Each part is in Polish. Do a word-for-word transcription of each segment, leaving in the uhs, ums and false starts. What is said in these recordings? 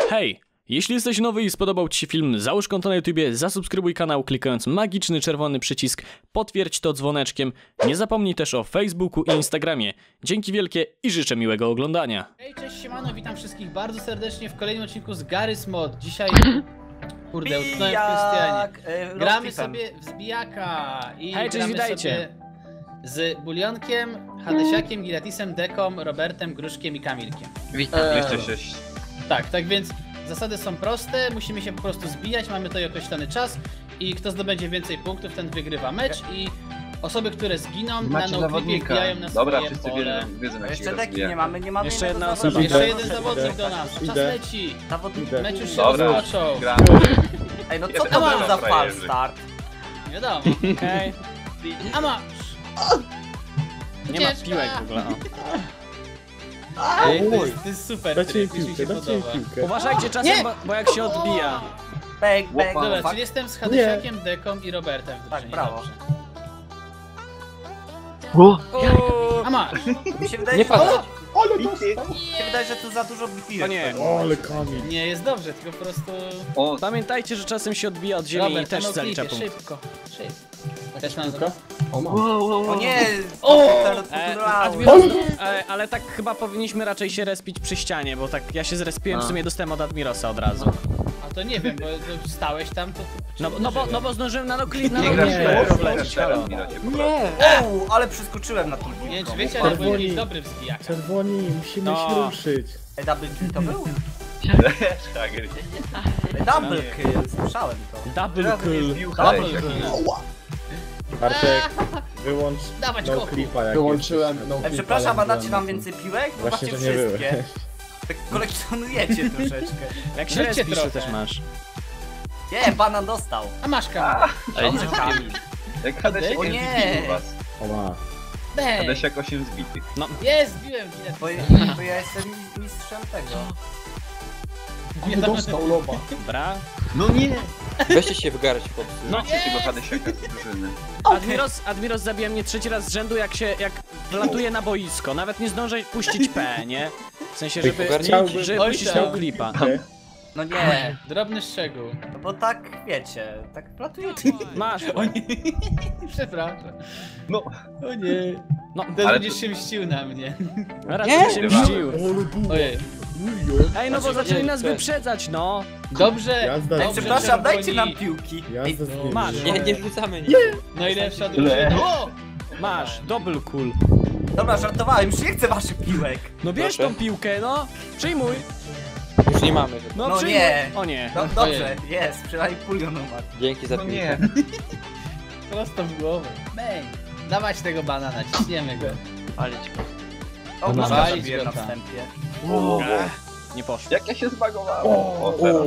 Hej! Jeśli jesteś nowy i spodobał Ci się film, załóż konto na YouTubie, zasubskrybuj kanał klikając magiczny czerwony przycisk, potwierdź to dzwoneczkiem. Nie zapomnij też o Facebooku i Instagramie. Dzięki wielkie i życzę miłego oglądania. Hej, cześć, siemano, witam wszystkich bardzo serdecznie w kolejnym odcinku z Garry's Mod. Dzisiaj, kurde, utknąłem w Krystianie. e, Gramy rozpipem. sobie w zbijaka i Hej, cześć, gramy witajcie. sobie z Bulionkiem, Hadesiakiem, Gilatisem, Deką, Robertem, Gruszkiem i Kamilkiem. Witam. Jeszcze sześć. Tak, tak więc zasady są proste, musimy się po prostu zbijać, mamy tutaj określony czas i kto zdobędzie więcej punktów, ten wygrywa mecz i osoby, które zginą Macie na no zawodnika. wbijają na Dobra, swoje wszyscy pole. wiedzą, wiedzą A jak się jeszcze deki rozbija. nie mamy, nie mamy Jeszcze jednego jedna osoba. zawodnika. Jeszcze jeden zawodnik do nas, czas Idę. leci, Zawodnik. Idę. mecz już się Dobra, rozpoczął. gramy. Ej, no co Jeden to ma był za frajerzy. fal start? Nie wiadomo. Hej! A masz! Nie ma Ucieczka. piłek w ogóle. O. Ej, to Oj. jest, to jest super, Dajcie mi tryb, już mi piłkę, się dajcie mi podoba. piłkę. Uważajcie czasem, Nie! bo, bo jak się odbija. Bang, bang. Łopa. Dobra, fuck. czyli jestem z Hadesiakiem, Deką i Robertem w drużynie. brawo. Dobrze. O, A masz! Mi się wydaje, Nie że, pada. Ale dostał! mi się wydaje, że tu za dużo piłek. O nie. Ale Kamil. Nie, jest dobrze, tylko po prostu... O, Pamiętajcie, że czasem się odbija od ziemi Robert, i też no zalicza klipie, punkt. szybko, szybko. Też mam zrobić? O, mam. O nie! O! E, Wow. Admiros, e, ale tak chyba powinniśmy raczej się respić przy ścianie, bo tak ja się zrespiłem, w A. sumie dostałem od Admirosa od razu. A to nie wiem, bo to stałeś tam, to... No, no, bo, no bo zdążyłem na nokli, na nie nokli grasz nie, teraz, wlecieć, teraz, halo. Mirocie, po Nie! O, ale przeskoczyłem na tą piłkę. Nie wiem, czy wiecie, ale byłem Czerwoni. jakiś dobry w zbijaka. Czerwoni, musimy No. się ruszyć. Ej, double kill to był? Szwagier. Ej, double kill, słyszałem to. Double Teraz nie kill. zbił Double Hadesiak. kill. Bartek, wyłącz Dawać no koku. clipa jak Wyłączyłem jesteś. no Ej, clipa, przepraszam, a jak dacie byłem nam na więcej piłek? Bo Właśnie macie to nie byłeś. wszystkie. Tak kolekcjonujecie troszeczkę. Jak się Życie respisz, to trochę. też masz. Nie, banan dostał. A masz Kamil. Dobrze, Kamil. Jak Hadesiak O jest nie. zbił was. O ma. Bang! Hadesiak osiem zbitych. Jest, biłem Gilatis. Bo, bo ja jestem mistrzem tego. Ale dostał loba. Dobra. No nie! Weźcie się wygarać, chłopcy. No trzeciego Hadesiaka z drużyny. Admiros, Admiros zabija mnie trzeci raz z rzędu, jak się, jak wlatuje na boisko. Nawet nie zdążę puścić P, nie? W sensie, żeby, Chciałbym- żeby Oj puścić tam. tego klipa. No nie, Drobny szczegół. no bo tak, wiecie, tak platujecie. Masz. O nie. Przepraszam. No. O nie. No, Teraz Ale będziesz się mścił na mnie. raczej się mścił. Ojej. Ej, no bo Znaczy, zaczęli nie, nas to- wyprzedzać, no. Dobrze. Jazda. Ej, dobrze, przepraszam, dajcie czerwoni. nam piłki. Ej, Jazda z nim. Masz. Nie, nie rzucamy nic. Najlepsza drużyna. O! Masz, double cool. Dobra, żartowałem, już nie chcę waszych piłek. No bierz Proszę. tą piłkę, no. Przyjmuj. Już nie mamy. No, No przyjmuj. nie. O nie. No dobrze, jest, przynajmniej pulioną ma. Dzięki za No piłkę. nie. Prosto w głowę. Bang. Dawać tego banana, ciśniemy go. Palić. O, No, maska walić zabiłem go na tam. wstępie. Ech, Nie poszło. Jak ja się zbagowałem. O, O, teraz.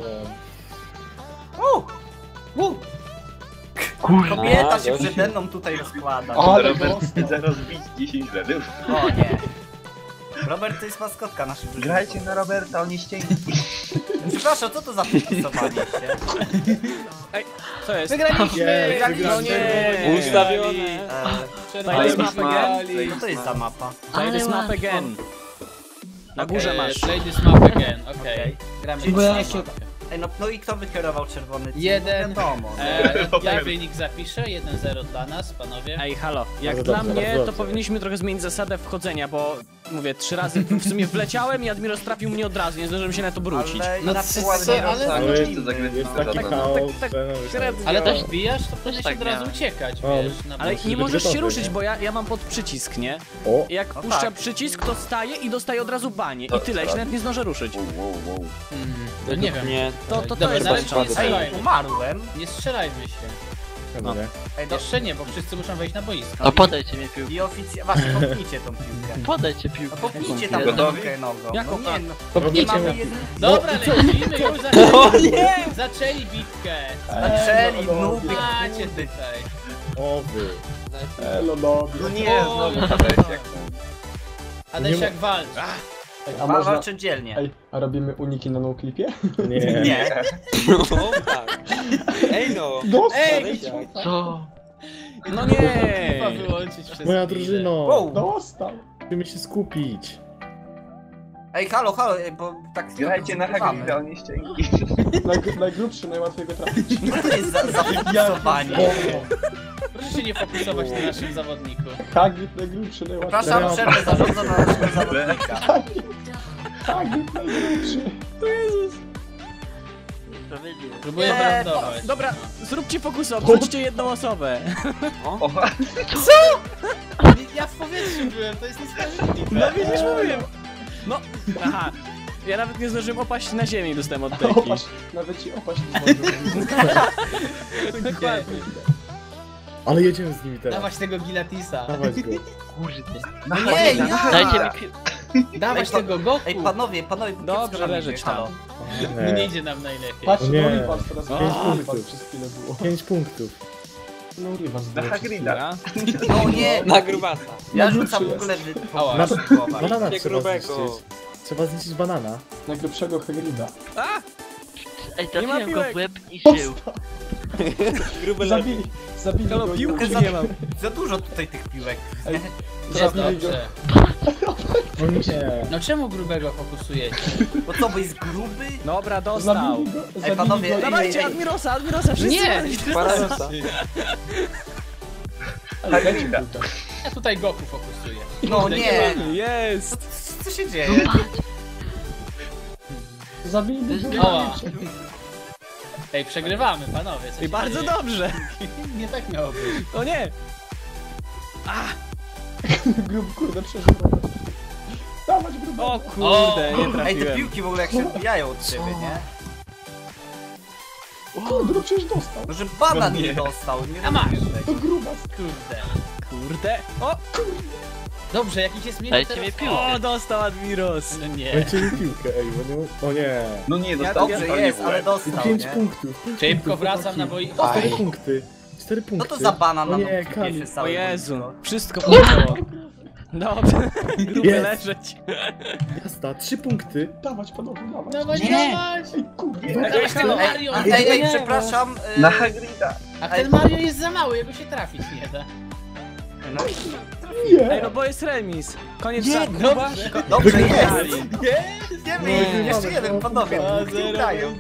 U, U. kobieta A, się gościu. przede mną tutaj rozkłada. Ale Robert dostał. chce rozbić dziesięć ledów. O nie. Robert to jest maskotka naszej drużyny. Grajcie na Roberta, on jest cienki. Przepraszam, co to za podpisowanie się? Ej, co jest? Wygraliśmy! Wygraliśmy. No nie. Ustawione. Eee, To jest Czerwoni mapa wygrali. co to jest za mapa? Play this map again. Na górze Eee, masz. Play this map again, okej. Okej. Gramy Czyli w ja mapę. się- Ej, no, no i kto wykierował czerwony? team? Jeden. No wiadomo. no. Eee, ja wynik zapiszę, jeden zero dla nas, panowie. Ej, halo, jak Bardzo dla dobrze, mnie, bardzo to dobrze. powinniśmy trochę zmienić zasadę wchodzenia, bo mówię, trzy razy w sumie wleciałem i Admiros trafił mnie od razu, nie zdążyłem się na to wrócić. Ale No inaczej co, ładnie co, ale- rozsadzimy. Ale jest, to zagrywka jest za taki darmo. chaos, Tak, tak, że no, średnio. Ale No. też wbijasz, to powinieneś tak od razu miałem. uciekać, O, wiesz, na Ale Musi nie być możesz się gotowy, ruszyć, nie? bo ja, ja mam pod przycisk, nie? O, I jak No puszcza tak. przycisk, to staje i dostaje od razu banie. To I tyle, ja się co? nawet nie zdążę ruszyć. Wow, wow, wow. Mm, no nie wiem. Nie. To, to, to Dobra, jest nawet bez nie szans. strzelajmy. Umarłem. Nie strzelajmy się. No. nie? Ej, do... Jeszcze nie, bo wszyscy muszą wejść na boisko. No podajcie mi piłkę. I oficjalnie... Właśnie, popnijcie tą piłkę. Podajcie No piłkę. popnijcie tam Gotowi? piłkę nogą. Jaką No nie, tak? no. Nie Popnijcie mamy na- jeden... Dobra, lecimy, już zaczęli, zaczęli bitkę. Zaczęli, no, no, nuby, Macie kurde. tutaj. O wy. Elo, no. No nie, znowu Hadesiak. Adesiak walcz. Ej, a Ma można... walczyć dzielnie. Ej, a robimy uniki na noclipie? Nie. Nie. No tak. Ej no. Ej! Co? No Chyba nie! wyłączyć przez Moja chwilę. drużyno. Wow. Dostał. Musimy się skupić. Ej, halo, halo, ej, bo tak... Grajcie na zagrywamy. Hagrida, on jest cienki. Naj, najgrubszy, najłatwiej go trafić. Co to jest za zafokusowanie? Proszę się nie fokusować na naszym zawodniku. Hagrid najgrubszy, najłatwiej. Przepraszam, przerwę zarządzam na naszego zawodnika. Hagrid najgrubszy. Próbuję Nie, brandować. Dobra, zróbcie fokusa, obchodźcie jedną osobę. O, Ja w powietrzu byłem, to jest niesprawiedliwe. No widzisz, mówiłem. No, aha. Ja nawet nie zdążyłem opaść na ziemi, dostałem od deki. Opaść, nawet ci opaść nie zdążył. Dokładnie. Ale jedziemy z nimi teraz. Dawać tego Gilatisa. Dawać go. No nie, ja! Dajcie mi pił. Dawać Ej, tego Goku. Ej, panowie, panowie, kiepsko Dobrze, nam leżeć idzie, tam. halo. No nie Nie. idzie nam najlepiej. Patrz, O nie. no Rivals teraz. Pięć O, Rivals punktów. przez chwilę było. Pięć punktów. No Rivals na było przez Hagrida. Dobra. No nie! Na grubasa. Ja Najgrubszy rzucam w jest. ogóle wy... Ała. Masz głowa. Banana Nie trzeba grubego. zniszczyć. Trzeba zniszczyć banana. chwilę. Najgrubszego Hagrida. Ej, Nie ma trafiłem go piłek. w łeb i żył. Gruby lewy. Zabili, zabili Halo, go. i piłkę użyli- nie mam. Za dużo tutaj tych piłek. Ej, Jest zabili go. dobrze. No nie. No czemu grubego fokusujecie? Bo co, bo jest gruby? Dobra, dostał. Zabili go. Zabili panowie, go. ej, Dawajcie, ej. Admirosa, Admirosa, wszyscy. Nie! Paradosa. Ale dajcie Hagrida. piłkę. Ja tutaj Goku fokusuję. No Kurde, nie! ma. Jest. Co się dzieje? Zabili go. Ała. Ej, przegrywamy, panowie. Co I się bardzo dzieje? dobrze. Nie tak miało być. O nie. Grub, kurde, przeżył. Dawać grubego. O kurde, nie Ej, te trafiłem. piłki w ogóle jak się odbijają od siebie, nie? O kurde, no przecież dostał. No, że banan No nie. nie dostał, nie A masz. rozumiem tego. To grubas. Kurde. Kurde. O, Dobrze, jakiś jest minut Dajcie teraz? mi piłkę. o, dostał Admiros. No nie. Dajcie mi piłkę, ej, bo nie... O nie. No nie, dostał Dobrze totalnie jest, w ale łeb. dostał, Pięć nie? punktów. Pięć Szybko punktów, wracam na chłopaki. boisko. Cztery punkty. Cztery No punkty. to za banan na O nie, nogi Kamil. pierwszy O całe Jezu, boisko. wszystko poleciało. Dobrze, grube Jest. leżeć. Jazda, trzy punkty. Dawać, panowie, dawać. Dawać, Nie. dawać. Ej, kurde. Ej, halo, Ej, Mario. ej, ej, przepraszam. y, Na Hagrida. A ten Mario jest za mały, jego się trafić nie da. no, Nie. Ej, no bo jest remis. Koniec Nie, żartu. dobrze. ko- Dobrze jest. Wygrali. Nie wiem, jeszcze jeden, panowie, punkty dają.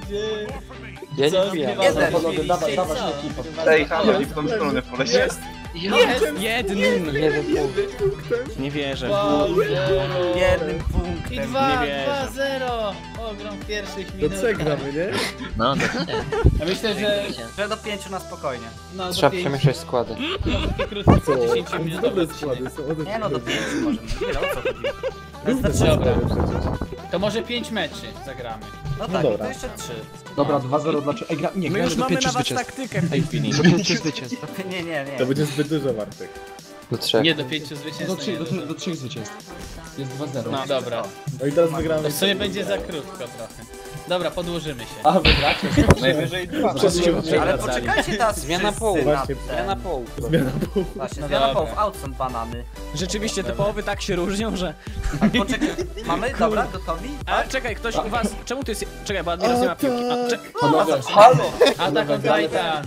Ja Co nie wbijam. zgrywa- Jeden. Panowie, dawać, dawać Co? ekipę. Ej, halo, nie w tą stronę poleciał. Jest. Jednym. Jeden punkt. Nie wierzę. dwa zero. Jednym I punktem. dwa, nie wierzę. dwa zero. Ogrom w pierwszych To minutach. co gramy, nie? No, dobrze. Ja myślę, że Że do pięciu na spokojnie. no, do Trzeba pięciu, przemieszać składy. no, takie krótkie, Co? dziesięciominutowe Dobre odcinek. składy są. o to Nie no, do chodzi. pięciu możemy. Nie wiem o co chodzi. Równe Dobra. składy przecież. To może pięć meczy zagramy. No No tak, dobra. to jeszcze trzy. Dobra, dwa zero dlaczego? Ej, gra... nie, My gramy już do mamy pięciu na was zwycięstw. taktykę w tej chwili. Do pięciu zwycięstw. Nie, nie, nie. To będzie zbyt dużo, Bartek. Do trzech. Nie do pięciu zwycięstw. Do to trzech, nie do, dużo. trzech, do trzech zwycięstw. Jest dwa zero. No dobra. No i teraz wygramy. To w sumie będzie za krótko trochę. Dobra, podłożymy się. A, wygracie. Najwyżej dwa. Przez się siłę. Ale wracali. poczekajcie teraz Zmiana wszyscy połów. na Właśnie, ten. Zmiana połów. Zmiana pół. Właśnie, No zmiana dobra. połów. Out są banany. Rzeczywiście te połowy tak się różnią, że... A poczekaj, mamy? Dobra, gotowi? A czekaj, ktoś u was... Czemu to jest... Czekaj, bo Admiros nie ma piłki. A, cze... Panowie, Halo! Attack on Titan!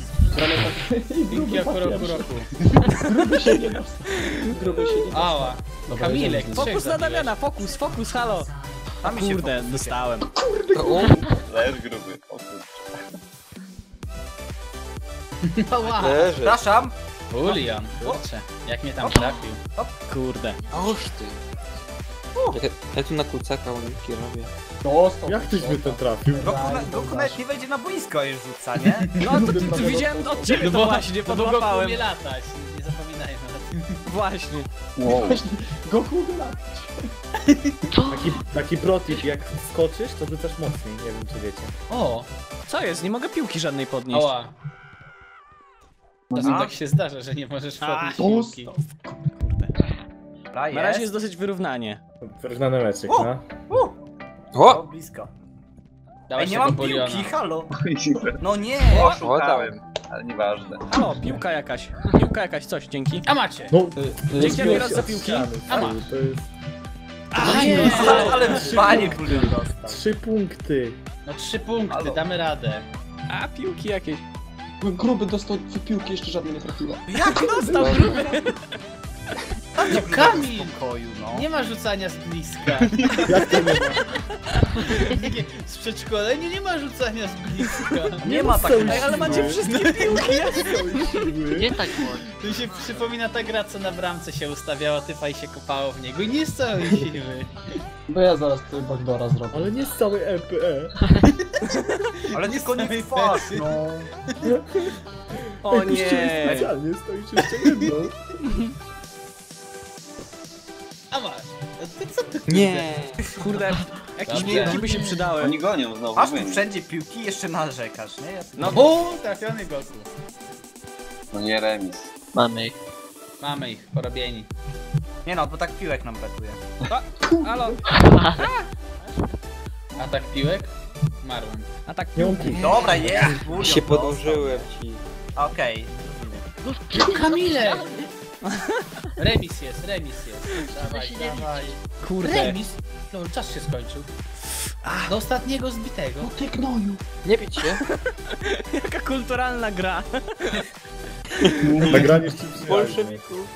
Pinki gruby roku roku po roku. Gruby się nie dostał. Gruby się nie dostał. Ała. Dobra, Kamilek, jedziemy. trzech Fokus na zabiłeś. Damiana, fokus, fokus, halo. Tam mi się Kurde, fokusuje. dostałem. To u? Leż gruby. O kurczę. Ała. Leży. Przepraszam. Julian, kurczę, jak mnie tam trafił. Kurde. Oż ty. Ja, ja tu na kucaka uniki robię. Dostał. Jak tyś mnie to trafił? Goku, na- Goku nawet nie wejdzie na boisko i rzuca, nie? No to, to, to widziałem od ciebie to właśnie, No bo Goku podłapałem. umie latać, nie zapominajmy o tym. Właśnie. Wow. Właśnie, Goku ugra. Taki, taki protip, jak skoczysz, to rzucasz mocniej, nie wiem czy wiecie. O, Co jest? Nie mogę piłki żadnej podnieść. ała. Czasem A? tak się zdarza, że nie możesz podnieść Dostał. piłki. Kurde. Dobra, Na razie jest. jest dosyć wyrównanie. Wyrównany meczek, O! no. O, O! blisko. Dałeś Ej, nie tego mam Boliona. piłki, halo. No nie. Oszukałem. Ale nieważne. Halo, piłka jakaś. Piłka jakaś, coś, dzięki. A macie! No, Dzięki zbiłeś Admiros się za od piłki. ściany, A ma. stary, to jest A nie! Ale, ale panie bulion dostał. trzy punkty. No trzy punkty, Halo. damy radę. A, piłki jakieś. Gruby dostał dwie piłki, jeszcze żadnej nie trafiła. Jak Dostał gruby. Zostawcie go Kamil! w spokoju, no. Nie ma rzucania z bliska. Jak to nie ma? Nie, z przedszkolenia nie ma rzucania z bliska. Nie ma są takiego. siły. Ej, ale macie wszystkie piłki. Są siły. Nie tak może. Tu się przypomina ta gra, co na bramce się ustawiała typa i się kopało w niego. I nie z całej siły. Bo ja zaraz tutaj backdoora zrobię. Ale nie z całej L P E. Ale tylko nie w twarz, no. O Puściłem nie. specjalnie, stoisz jeszcze jedną. A masz. Ty co ty? Nie. Kurde, jakieś Dobrze. piłki by się przydały. Oni gonią znowu. Masz tu win. wszędzie piłki, jeszcze narzekasz, nie? Ja... No O, trafiony Goku. No nie remis. Mamy ich. Mamy ich, porobieni. Nie no, bo tak piłek nam brakuje. halo. Atak piłek? Marłem. A tak Nie mam piłki. Dobra, jest! Bulion Się dostał. podłożyłem ci. Okej. Kamile! Remis jest, remis jest. Dawaj, się nie dawaj. kurde. Remis? No, czas się skończył. Do ostatniego zbitego. Ty gnoju. Nie bić się. Jaka kulturalna gra. Nagranie ci przyjaźni. Bolszewików.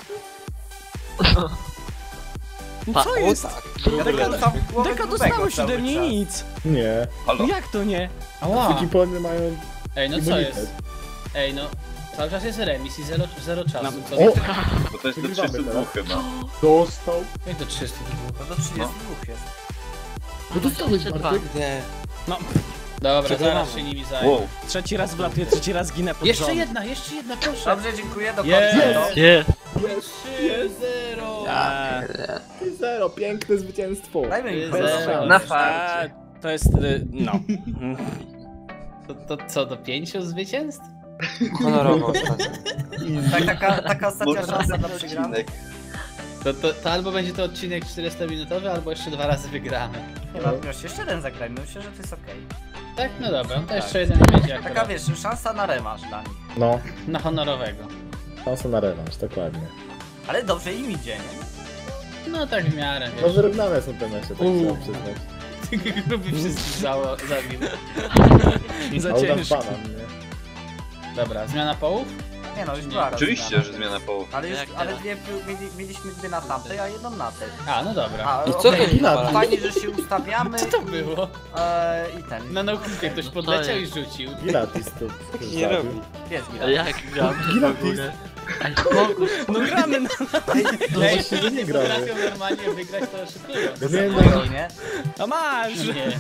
No co O jest? tak. Ja tylko dostałem w głowę Deka grubego dostałeś cały ode mnie czas. nic. Nie. Halo? Jak to nie? Ała! Ekipony mają Ej, no co immunitet. jest? Ej, no. Cały czas jest remis i zero, zero czasu. No. Co O! Bo to jest do Wygrywamy trzystu dwóch chyba. Dostał. Jak to trzysta? No to trzydzieści dwóch jest. No dostałeś, Jeszcze dwa. Bartek. Nie. Dobra, Przegrywamy. zaraz się nimi zajmę. Wow. Trzeci raz wlatuję, trzeci raz ginę pod Jeszcze rząd. jedna, jeszcze jedna, proszę. Dobrze, dziękuję, do Jest. końca. no. Jest. trzy zero. A, Zero, piękne zwycięstwo. Dajmy mi Zero. bez Na a, to jest, y, no. To, to co, do pięciu zwycięstw? Honorowo ostatnio. Tak, taka, taka ostatnia Można szansa taki dla przegranych. odcinek. To, to, to albo będzie to odcinek czterysta-minutowy, albo jeszcze dwa razy wygramy. Nie ma już jeszcze jeden zagrajmy, myślę, że to jest okej. Tak? No dobra, to Tak. jeszcze jeden będzie Taka akurat wiesz, szansa na rewanż dla nich. No, na honorowego. szansa na rewanż, dokładnie. Ale dobrze im idzie, nie? No tak w miarę, No wiesz. wyrównane są te mecze, tak Uuu. trzeba przyznać. Gruby wszystkich zało- zabił. Za Audan ciężko. banan, nie? Dobra, zmiana połów? Nie no, już Nie. była raz Oczywiście, zmiana. że zmiana połów. Ale, już, Jak ale teraz? dwie, mieli, mieliśmy dwie na tamtej, a jedną na tej. A, no dobra. A, I co okej, to Pilates? Fajnie, że się ustawiamy Co to było? e, i ten. Na naukę ktoś podleciał i rzucił. Pilates to Nie robi. Jest A gira. jak gramy w Pilates. ogóle? Ej, spokój. No gramy na... No Ej, właśnie, że nie gramy. potrafią normalnie wygrać, to oszukują. Ja miałem na... Spokojnie. A masz! Nie.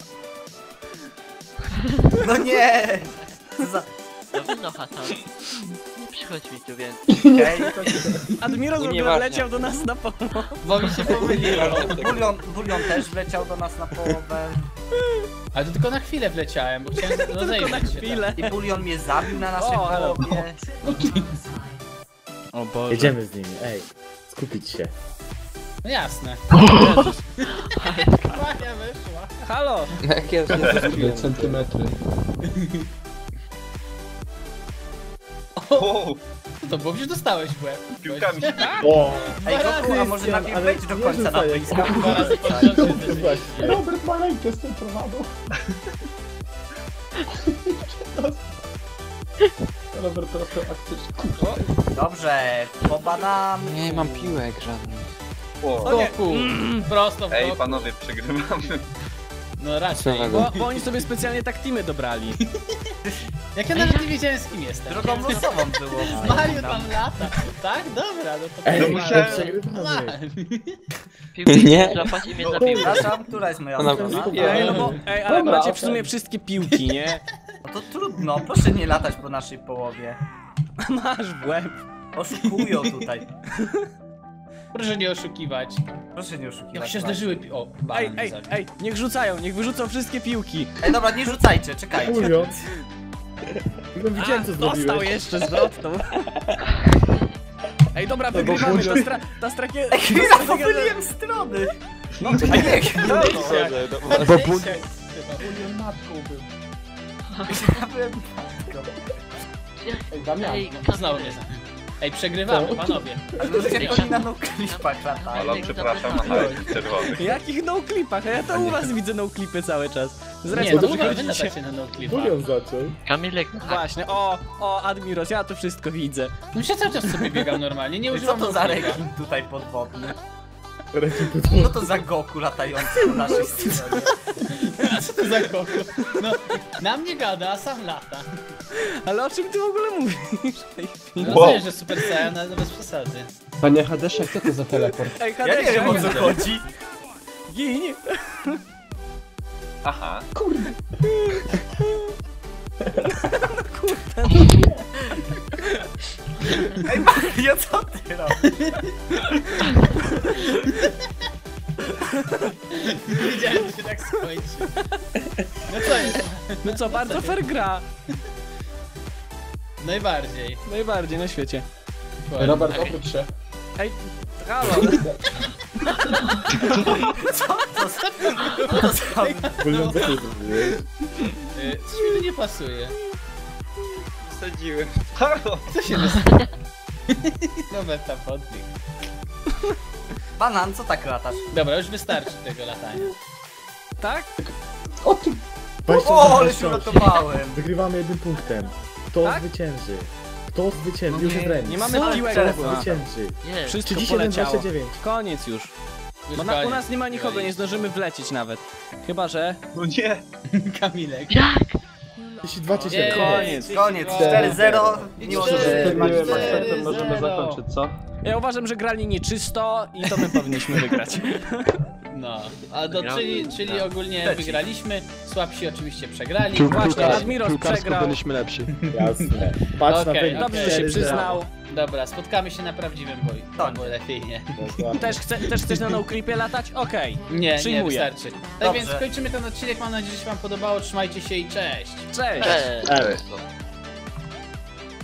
No nie! Co za... Dobrze, no Hasan. Nie przychodź mi tu więcej. Okej, Admiros w ogóle Unieważnia. leciał do nas na pomoc. Bo mi się pomyliło. bulion, bulion też wleciał do nas na połowę. Ale to tylko na chwilę wleciałem, bo chciałem Tylko na rozejrzeć się chwilę. I bulion mnie zabił na naszej O, ale- połowie. O Boże. Jedziemy z nimi, ej. Skupić się. tam. No jasne. Magia wyszła. Halo! No jak ja się zrobiłem. Centymetry. Wow. Co to było? Przecież dostałeś w łeb. Piłkami. O! Ej, Dwa Goku, a razy może Krystian, najpierw ale wejdź do nie końca na rzucaj, boisko. Dwa razy pod rząd się zderzyliśmy. Właśnie. Robert ma rękę z tym tornadą. Robert teraz to aktycznie. Dobrze, po banam. Nie mam piłek żadnych. Wow. Goku. Prosto w Ej, Goku. panowie, przegrywamy. No raczej. Nowego. Bo, bo oni sobie specjalnie tak teamy dobrali. Jak ja nawet nie wiedziałem z kim jestem. Drogą losową było. Mario tam lata. Tak? Dobra, no to Ej, No no musiałem- przegrywamy. Piłki Nie. złapać i mnie No. zabiły. Przepraszam, która jest moja Ona strona? kupiła. Ej, no bo, ej, ale Dobra, macie w okej. sumie wszystkie piłki, nie? No to trudno, proszę nie latać po naszej połowie. Masz w łeb. Oszukują tutaj. Proszę nie oszukiwać. Proszę nie oszukiwać. Jak się właśnie. zdarzyły pi... O, Ej, banan mnie ej, zabił. ej, niech rzucają, niech wyrzucą wszystkie piłki. Ej, dobra, nie rzucajcie, czekajcie. Julio. No widziałem co dostał zrobiłeś. jeszcze zwrotną. Ej, dobra, wygrywamy, ta, stra ta strategia... Ej, chwila, pomyliłem strony! No, a nie, no, Bo bu- Bulion matką był. ja byłem matką. Ej, Damian. Ej, Znowu mnie zabił. Ej, przegrywamy, panowie. Ale to jest jak oni na no-clipach latają. Halo, przepraszam, ale czerwony. Jakich no-clipach? A ja to u was widzę no-clipy cały czas. Z Nie, respa no wy przychodzicie. latacie na noclipa. Julian zaczął. Kamilek, Właśnie, o, o, Admiros, ja to wszystko widzę. No ja cały czas sobie biegam normalnie, nie Co używam to za noclipa. rekin tutaj podwodny? Rekin Co podwodny. to za Goku latający po naszej stronie? Co to za koko? No, na mnie gada, a sam lata. Ale o czym ty w ogóle mówisz? No Wow. wiesz, że Super Saiyan, ale bez przesady. Panie Hadeszek, co to za teleport? Ej, Ja nie wiem o co chodzi. Gin! Aha. Ej, Mario, co ty robisz? Wiedziałem, że się tak skończy. No co jest? No co, bardzo fair gra. Najbardziej. Najbardziej na świecie. Robert, oprócz się. Ej, halo. To za... Julian, co ty zrobiłeś? Y, Coś mi tu nie pasuje. Wsadziłem. Halo! Co się wystało? Roberta podbieg. Banan, co tak latasz? Dobra, już wystarczy tego latania. Tak? O ty! dwadzieścia O, dwa, ale się dwadzieścia osiem. uratowałem. Wygrywamy jednym punktem. Kto Tak? zwycięży? Kto zwycięży? No już nie, jest remis. Nie mamy Co? piłek. Teraz Kto zwycięży? nie. Wszystko trzydzieści jeden poleciało. dwadzieścia dziewięć. Koniec już. Już Bo na, u koniec. nas nie ma nikogo, nie zdążymy wlecieć nawet. Chyba, że... No nie! Kamilek. trzydzieści dwa trzydzieści Jest. jeden. Koniec. Koniec, cztery zero. Nie Cztery. możesz... Z miłym cztery, akcentem możemy zero. zakończyć, co? Ja uważam, że grali nieczysto i to my powinniśmy wygrać. No, a do, Wygrał. czyli, czyli ogólnie Trzeci. wygraliśmy, słabsi oczywiście przegrali. Pił- Właśnie, piłkarsko- Admiros piłkarsko przegrał. byliśmy lepsi. Jasne. Patrz Okej, na wynik. Dobrze, że się cztery zero. przyznał. Dobra, spotkamy się na prawdziwym boju. Tak. Bo lepiej nie. Dokładnie. Też, chce, też chcesz na no-creepie latać? Okej. Nie, nie, Przyjmuję. wystarczy. Tak Dobrze. więc kończymy ten odcinek, mam nadzieję, że się wam podobało, trzymajcie się i cześć! Cześć! Cześć. Ej.